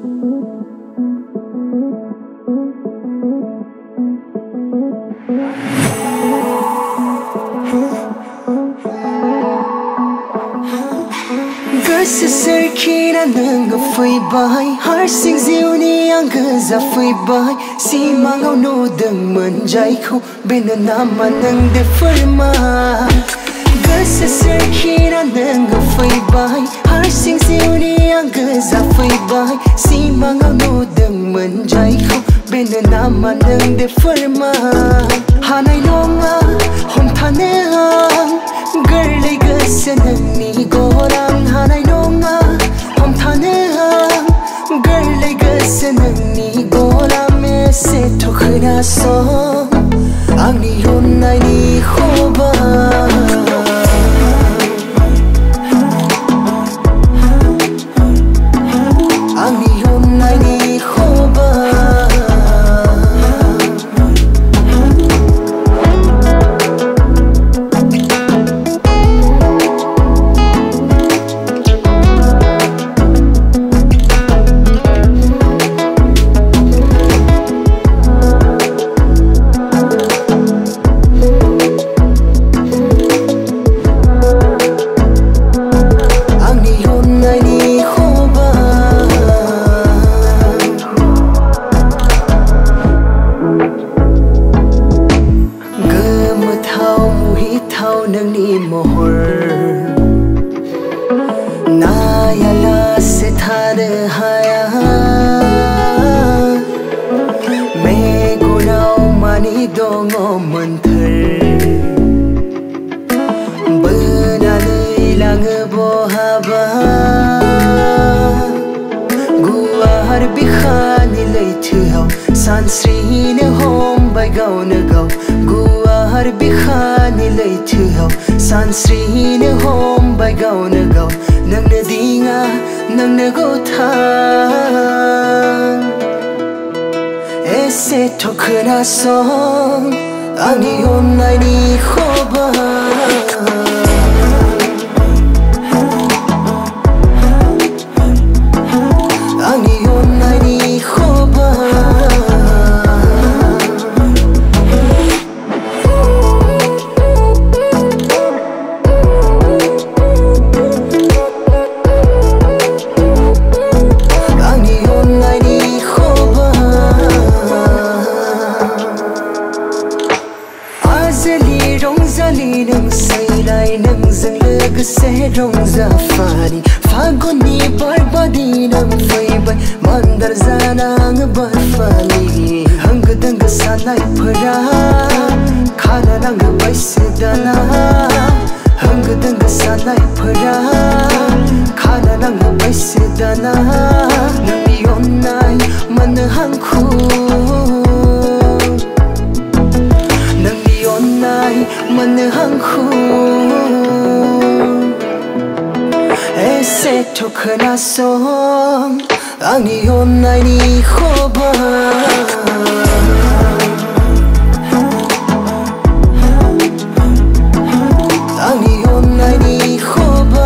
Sarkina nanga foi bai har sing ziuni anga za foi bai si mangau no dang manjai kho ben nama nang de forma gas sarkina nanga foi bai har sing ziuni anga za foi bai si mangau no dang manjai kho ben nama nang de forma hanai longa hom thane garlai gas nang ni gorang hanai longa hom thane garlai gas nang ni gorang me se thokhna so angni honnai ni khoba angni honnai ni khoba song ani honnai ni khoba ani honnai ni khoba se rongza fani fagoni barbadi nam faibai mandar zanang barfani hang dang sanai phara khana nang baisidana hang dang sanai phara khana nang baisidana nami onnai man hang khu nami onnai man hang khu se thokhna song angni honnai ni khoba angni honnai ni khoba